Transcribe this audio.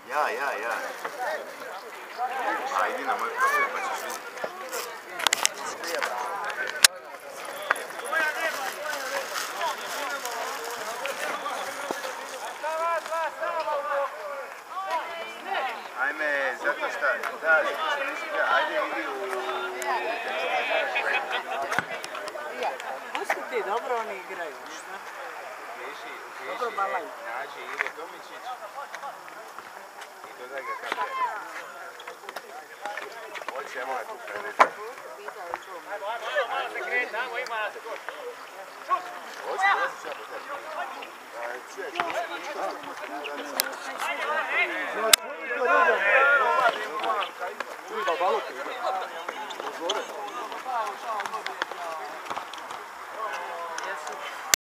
Ja. Ajde na moj profil pa ćeš vidjeti. Ajme, zato šta, ajde idi u... Pusti ti, dobro oni igraju, šta? Dobro balaju. Nađi Ivo Tomičić i dodaj ga kako je. Hoćemo ga tu preneti. Ajmo, malo se kreti, ajmo, ima nas. Hoće, ja po tebi.